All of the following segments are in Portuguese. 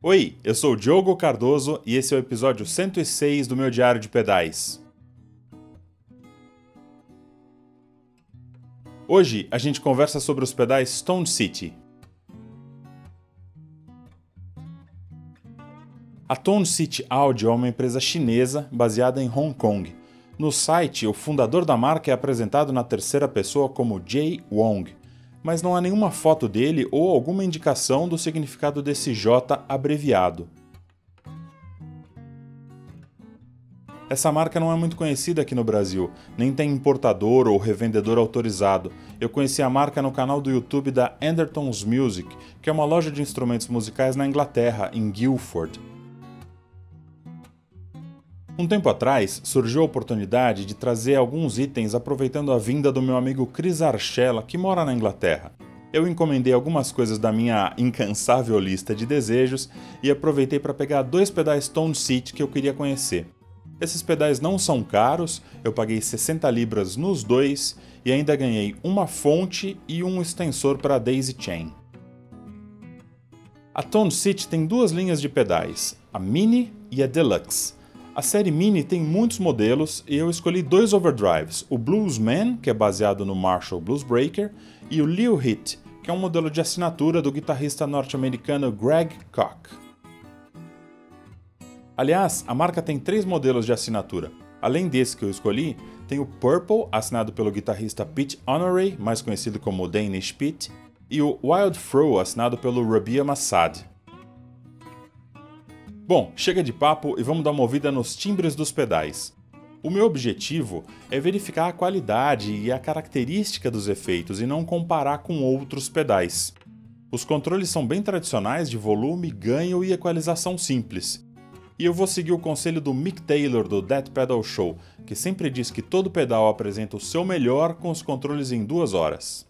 Oi, eu sou o Diogo Cardoso e esse é o episódio 106 do meu Diário de Pedais. Hoje a gente conversa sobre os pedais Stone City. A Tone City Audio é uma empresa chinesa baseada em Hong Kong. No site, o fundador da marca é apresentado na terceira pessoa como Jay Wong, mas não há nenhuma foto dele ou alguma indicação do significado desse J abreviado. Essa marca não é muito conhecida aqui no Brasil, nem tem importador ou revendedor autorizado. Eu conheci a marca no canal do YouTube da Anderton's Music, que é uma loja de instrumentos musicais na Inglaterra, em Guildford. Um tempo atrás, surgiu a oportunidade de trazer alguns itens aproveitando a vinda do meu amigo Chris Archella, que mora na Inglaterra. Eu encomendei algumas coisas da minha incansável lista de desejos e aproveitei para pegar 2 pedais Stone City que eu queria conhecer. Esses pedais não são caros, eu paguei 60 libras nos dois e ainda ganhei uma fonte e um extensor para a Daisy Chain. A Tone City tem 2 linhas de pedais, a Mini e a Deluxe. A série Mini tem muitos modelos e eu escolhi 2 overdrives, o Bluesman, que é baseado no Marshall Bluesbreaker, e o Leo Hit, que é um modelo de assinatura do guitarrista norte-americano Greg Koch. Aliás, a marca tem 3 modelos de assinatura. Além desse que eu escolhi, tem o Purple, assinado pelo guitarrista Pete Honoré, mais conhecido como Danish Pete, e o Wild Fro, assinado pelo Rabia Massad. Bom, chega de papo e vamos dar uma ouvida nos timbres dos pedais. O meu objetivo é verificar a qualidade e a característica dos efeitos e não comparar com outros pedais. Os controles são bem tradicionais de volume, ganho e equalização simples. E eu vou seguir o conselho do Mick Taylor do That Pedal Show, que sempre diz que todo pedal apresenta o seu melhor com os controles em 2 horas.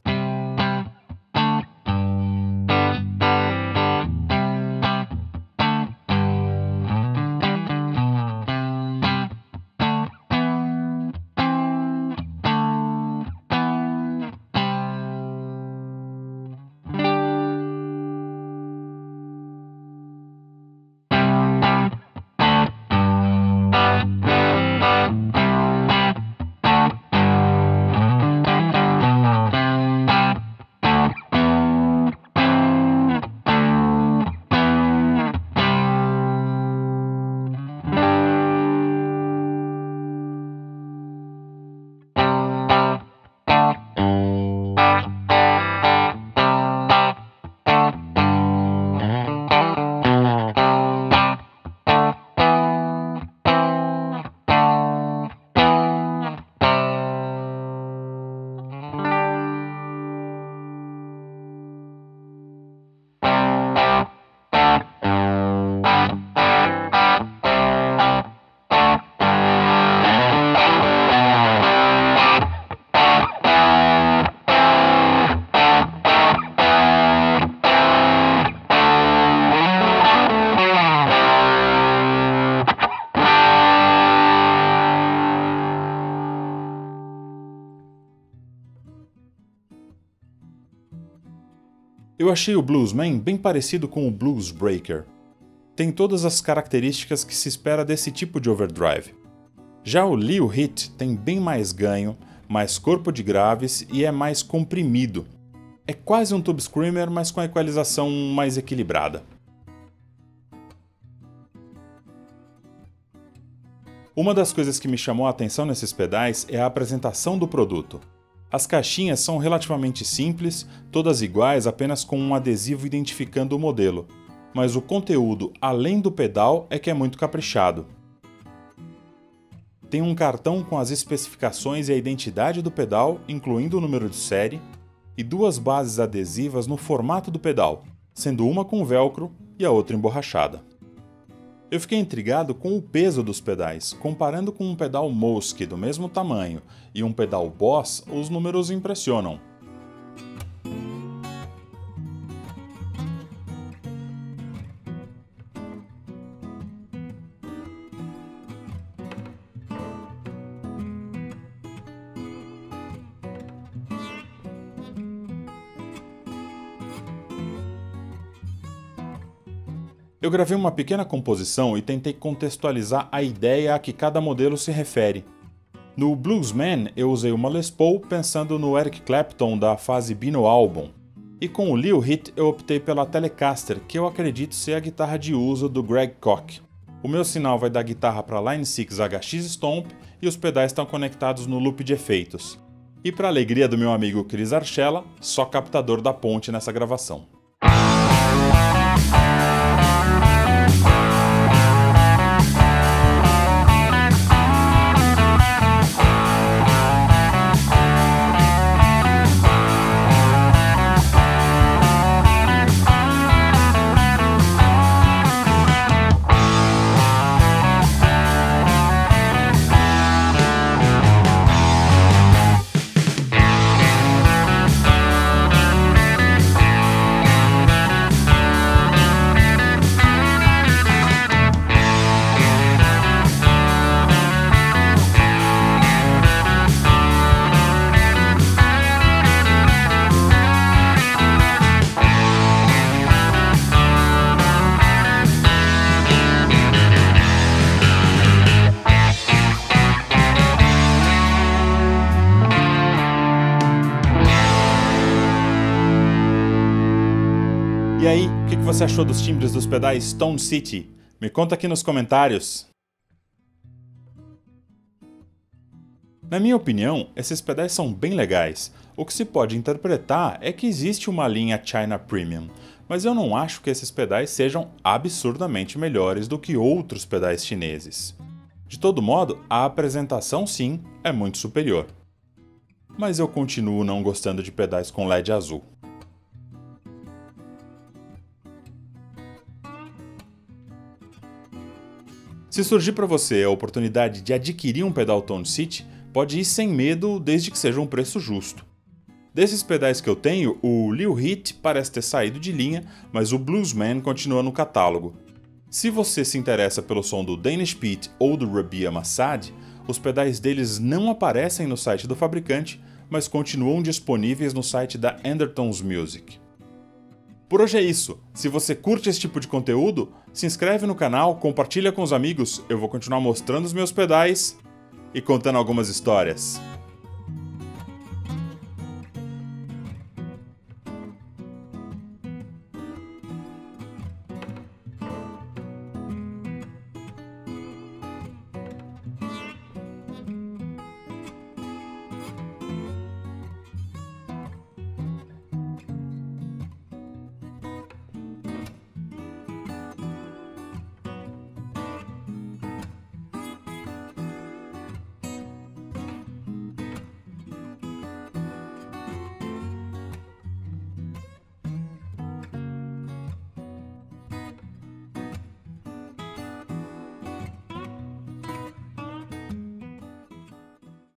Eu achei o Bluesman bem parecido com o Bluesbreaker. Tem todas as características que se espera desse tipo de overdrive. Já o Leo Hit tem bem mais ganho, mais corpo de graves e é mais comprimido. É quase um Tube Screamer, mas com a equalização mais equilibrada. Uma das coisas que me chamou a atenção nesses pedais é a apresentação do produto. As caixinhas são relativamente simples, todas iguais, apenas com um adesivo identificando o modelo. Mas o conteúdo, além do pedal, é que é muito caprichado. Tem um cartão com as especificações e a identidade do pedal, incluindo o número de série, e 2 bases adesivas no formato do pedal, sendo uma com velcro e a outra emborrachada. Eu fiquei intrigado com o peso dos pedais. Comparando com um pedal Moski do mesmo tamanho e um pedal Boss, os números impressionam. Eu gravei uma pequena composição e tentei contextualizar a ideia a que cada modelo se refere. No Bluesman eu usei uma Les Paul pensando no Eric Clapton da fase B no álbum, e com o Leo Hit eu optei pela Telecaster, que eu acredito ser a guitarra de uso do Greg Koch. O meu sinal vai da guitarra para Line 6 HX Stomp e os pedais estão conectados no loop de efeitos. E para alegria do meu amigo Chris Archella, só captador da ponte nessa gravação. E aí, o que você achou dos timbres dos pedais Stone City? Me conta aqui nos comentários! Na minha opinião, esses pedais são bem legais. O que se pode interpretar é que existe uma linha China Premium, mas eu não acho que esses pedais sejam absurdamente melhores do que outros pedais chineses. De todo modo, a apresentação sim é muito superior. Mas eu continuo não gostando de pedais com LED azul. Se surgir para você a oportunidade de adquirir um pedal Tone City, pode ir sem medo desde que seja um preço justo. Desses pedais que eu tenho, o Leo Hit parece ter saído de linha, mas o Bluesman continua no catálogo. Se você se interessa pelo som do Danish Pete ou do Rabia Massad, os pedais deles não aparecem no site do fabricante, mas continuam disponíveis no site da Andertons Music. Por hoje é isso. Se você curte esse tipo de conteúdo, se inscreve no canal, compartilha com os amigos, eu vou continuar mostrando os meus pedais e contando algumas histórias.